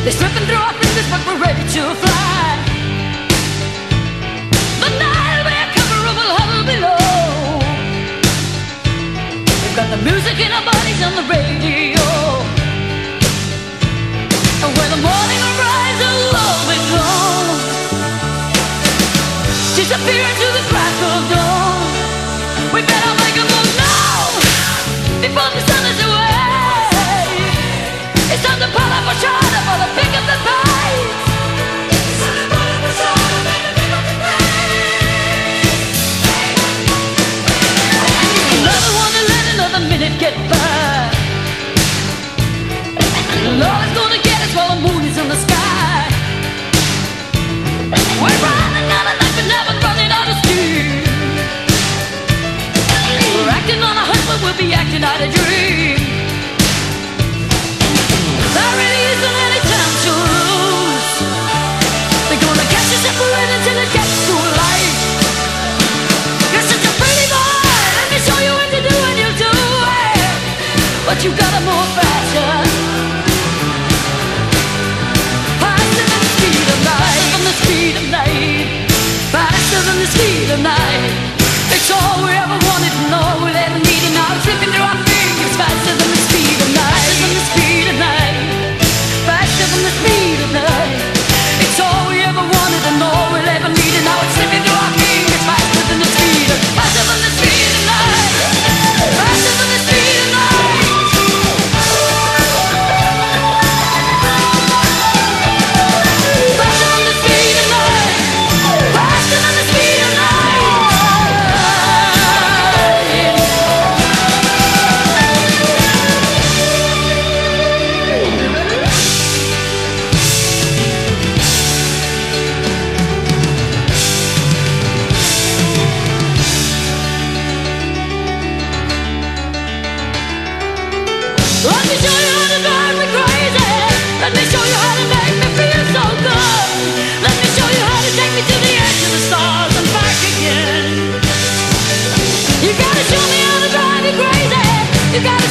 They're slipping through our fingers, but we're ready to fly. The night will cover up a huddle below. We've got the music in our bodies on the radio. And when the morning arises, love will gone, disappear into the crack of dawn. We better make a move now, before the sun is away. It's time to pull up a shoulder for the pick of the pace. It's time to pull up a shoulder for the pick of the pace. Another one to let another minute get by. All it's gonna get is while the moon is in the sky. We're running out of life, but never running out of steam. We're acting on a hunch, but we'll be acting out a dream. There really isn't any time to lose. They're gonna catch us separate until it gets too light. You're such a pretty boy, let me show you what to do and you'll do it. But you gotta move faster, faster than the speed of light, faster than the speed of light, faster than the speed of light. It's all we ever wanted and all we'll ever need, and now it's slipping through our fingers. Faster than the speed of light, faster than the speed of light, faster than the speed of light. It's all we ever wanted and all we'll ever need, and now it's slipping through our fingers. Faster than the speed of, faster than the speed of light, faster than the speed of light. Faster than the speed of light, faster than the speed of light. Let me show you how to drive me crazy. Let me show you how to make me feel so good. Let me show you how to take me to the edge of the stars and back again. You gotta show me how to drive me crazy. You gotta